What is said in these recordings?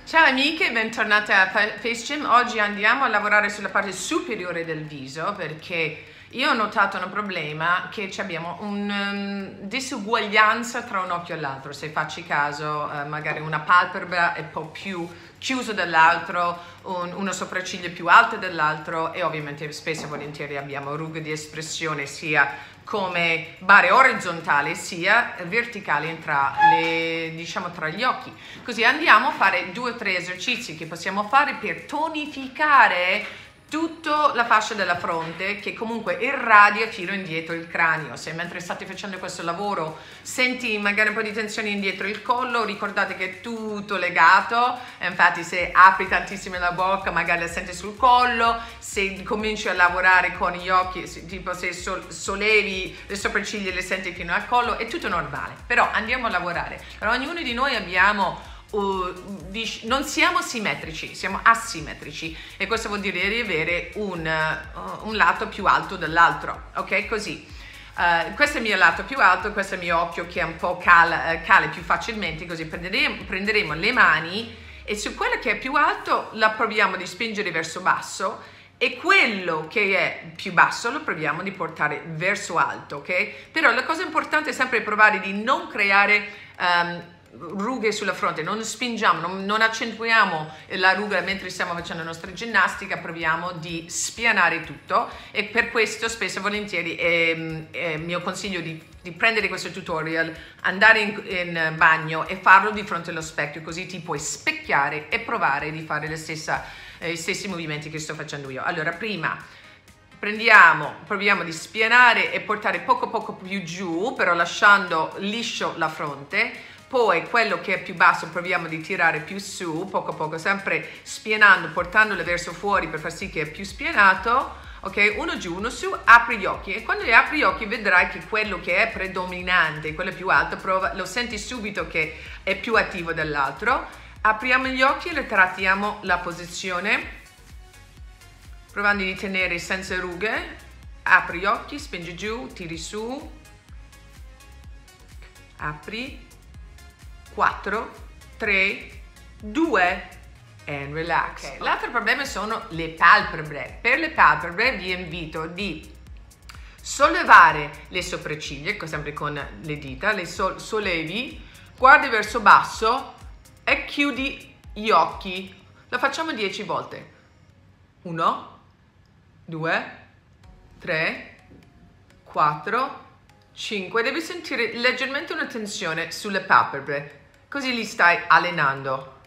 Ciao amiche, bentornate a Face Gym. Oggi andiamo a lavorare sulla parte superiore del viso perché io ho notato un problema che abbiamo una disuguaglianza tra un occhio e l'altro. Se facci caso, magari una palpebra è un po' più chiusa dall'altro, una sopracciglia più alta dell'altro e ovviamente spesso e volentieri abbiamo rughe di espressione sia come barre orizzontali sia verticali tra gli occhi. Così andiamo a fare 2 o 3 esercizi che possiamo fare per tonificare tutta la fascia della fronte che comunque irradia fino indietro il cranio. Se mentre state facendo questo lavoro senti magari un po' di tensione indietro il collo, ricordate che è tutto legato. Infatti se apri tantissimo la bocca magari la senti sul collo, se cominci a lavorare con gli occhi, tipo se sollevi le sopracciglia le senti fino al collo, è tutto normale. Però andiamo a lavorare. Allora, ognuno di noi abbiamo non siamo simmetrici, siamo asimmetrici e questo vuol dire di avere un lato più alto dell'altro, ok? Così questo è il mio lato più alto, questo è il mio occhio che è un po' cale più facilmente, così prenderemo le mani e su quello che è più alto la proviamo di spingere verso basso e quello che è più basso lo proviamo di portare verso alto, ok? Però la cosa importante è sempre provare di non creare rughe sulla fronte, non spingiamo, non accentuiamo la ruga mentre stiamo facendo la nostra ginnastica, proviamo di spianare tutto e per questo spesso e volentieri è mio consiglio di prendere questo tutorial, andare in bagno e farlo di fronte allo specchio, così ti puoi specchiare e provare di fare gli stessi movimenti che sto facendo io. Allora prima proviamo di spianare e portare poco più giù, però lasciando liscio la fronte. Poi quello che è più basso proviamo di tirare più su, poco, sempre spianando, portandolo verso fuori per far sì che è più spianato. Ok, uno giù, uno su, apri gli occhi e quando apri gli occhi vedrai che quello che è predominante, quello più alto, lo senti subito che è più attivo dell'altro. Apriamo gli occhi e ritrattiamo la posizione, provando di tenere senza rughe. Apri gli occhi, spingi giù, tiri su, apri. 4, 3, 2 and relax. Okay. L'altro problema sono le palpebre. Per le palpebre vi invito di sollevare le sopracciglia, sempre con le dita, le sollevi, guardi verso basso e chiudi gli occhi. Lo facciamo 10 volte. 1, 2, 3, 4, 5. Devi sentire leggermente una tensione sulle palpebre. Così li stai allenando.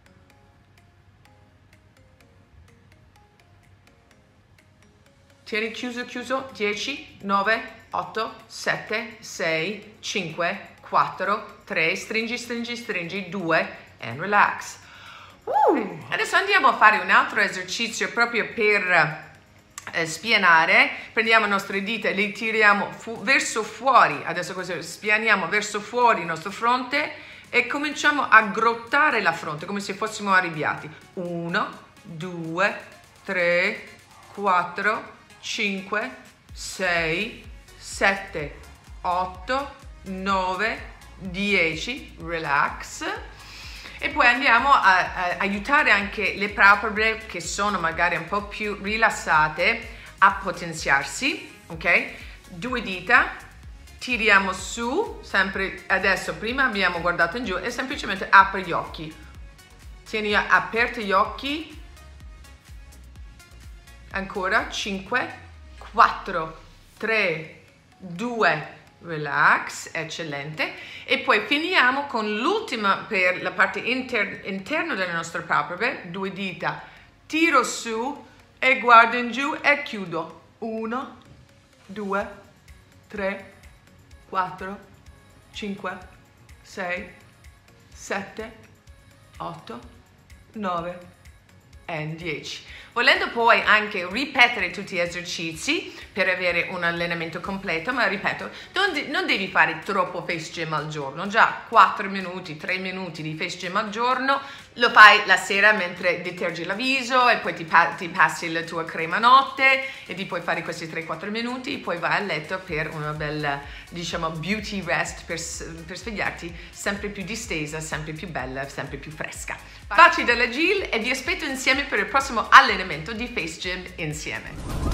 Tieni chiuso, 10, 9, 8, 7, 6, 5, 4, 3, stringi, 2 and relax. Adesso andiamo a fare un altro esercizio proprio per spianare. Prendiamo le nostre dita e le tiriamo verso fuori. Adesso così spianiamo verso fuori il nostro fronte e cominciamo a grottare la fronte come se fossimo arrabbiati. 1, 2, 3, 4, 5, 6, 7, 8, 9, 10. Relax. E poi andiamo a aiutare anche le palpebre che sono magari un po' più rilassate a potenziarsi, ok? 2 dita, tiriamo su, sempre adesso prima abbiamo guardato in giù e semplicemente apri gli occhi. Tieni aperti gli occhi. Ancora 5, 4, 3, 2, relax, eccellente. E poi finiamo con l'ultima per la parte interna delle nostre palpebre. 2 dita, tiro su e guardo in giù e chiudo. 1, 2, 3, 4, 5, 6, 7, 8, 9 e 10. Volendo poi anche ripetere tutti gli esercizi per avere un allenamento completo, ma ripeto, non devi fare troppo face gym al giorno, già 4 minuti, 3 minuti di face gym al giorno Lo fai la sera mentre detergi il viso e poi ti passi la tua crema notte e ti puoi fare questi 3-4 minuti, poi vai a letto per una bella, diciamo, beauty rest per svegliarti sempre più distesa, sempre più bella, sempre più fresca. Baci dalla Jill e vi aspetto insieme per il prossimo allenamento di Face Gym insieme.